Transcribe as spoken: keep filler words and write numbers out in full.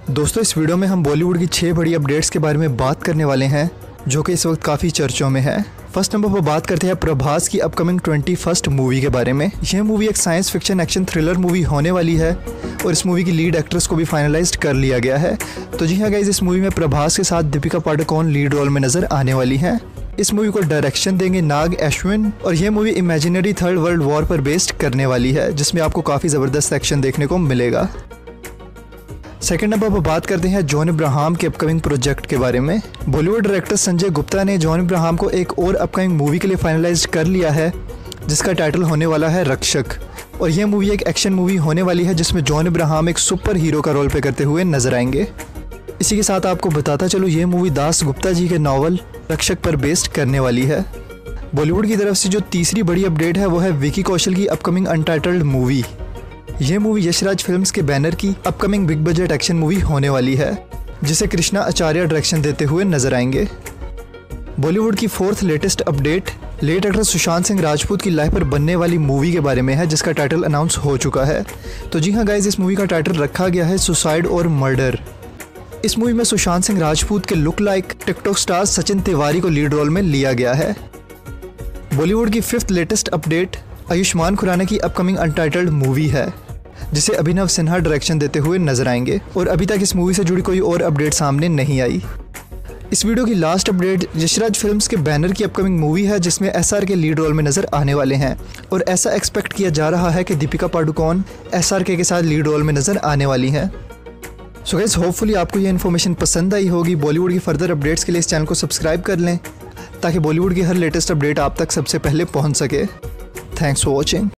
दोस्तों इस वीडियो में हम बॉलीवुड की छह बड़ी अपडेट्स के बारे में बात करने वाले हैं जो कि इस वक्त काफ़ी चर्चों में है। फर्स्ट नंबर पर बात करते हैं प्रभास की अपकमिंग ट्वेंटी फर्स्ट मूवी के बारे में। यह मूवी एक science fiction action thriller movie होने वाली है और इस मूवी की लीड एक्ट्रेस को भी फाइनलाइज्ड कर लिया गया है। तो जी हाँ गाइस, इस मूवी में प्रभास के साथ दीपिका पादुकोण लीड रोल में नजर आने वाली हैं। इस मूवी को डायरेक्शन देंगे नाग अश्विन और यह movie imaginary third world war पर बेस्ड करने वाली है, जिसमें आपको काफ़ी ज़बरदस्त एक्शन देखने को मिलेगा। सेकेंड नंबर पर बात करते हैं जॉन अब्राहम के अपकमिंग प्रोजेक्ट के बारे में। बॉलीवुड डायरेक्टर संजय गुप्ता ने जॉन अब्राहम को एक और अपकमिंग मूवी के लिए फाइनलाइज कर लिया है, जिसका टाइटल होने वाला है रक्षक। और यह मूवी एक एक्शन मूवी होने वाली है जिसमें जॉन अब्राहम एक सुपर हीरो का रोल प्ले करते हुए नजर आएंगे। इसी के साथ आपको बताता चलो, ये मूवी दास गुप्ता जी के नावल रक्षक पर बेस्ड करने वाली है। बॉलीवुड की तरफ से जो तीसरी बड़ी अपडेट है वो है विकी कौशल की अपकमिंग अनटाइटल्ड मूवी। यह मूवी यशराज फिल्म्स के बैनर की upcoming big budget action movie होने वाली है, जिसे कृष्णा आचार्य डायरेक्शन देते हुए नजर आएंगे। बॉलीवुड की fourth latest update late actor Sushant Singh Rajput की लाइफ पर बनने वाली मूवी के बारे में है, जिसका टाइटल अनाउंस हो चुका है। तो जी हाँ गाइज, इस मूवी का टाइटल रखा गया है सुसाइड और मर्डर। इस मूवी में सुशांत सिंह राजपूत के look like TikTok star Sachin Tiwari को लीड रोल में लिया गया है। बॉलीवुड की fifth latest update Ayushmann Khurrana की अपकमिंग अनटाइटल्ड मूवी है, जिसे अभिनव सिन्हा डायरेक्शन देते हुए नजर आएंगे और अभी तक इस मूवी से जुड़ी कोई और अपडेट सामने नहीं आई। इस वीडियो की लास्ट अपडेट यशराज फिल्म्स के बैनर की अपकमिंग मूवी है, जिसमें एसआर के लीड रोल में नजर आने वाले हैं और ऐसा एक्सपेक्ट किया जा रहा है कि दीपिका पादुकोण एसआर के साथ लीड रोल में नजर आने वाली हैं। सो गाइस, होपफुली आपको ये इन्फॉर्मेशन पसंद आई होगी। बॉलीवुड की फर्दर अपडेट्स के लिए इस चैनल को सब्सक्राइब कर लें ताकि बॉलीवुड की हर लेटेस्ट अपडेट आप तक सबसे पहले पहुँच सके। Thanks for watching.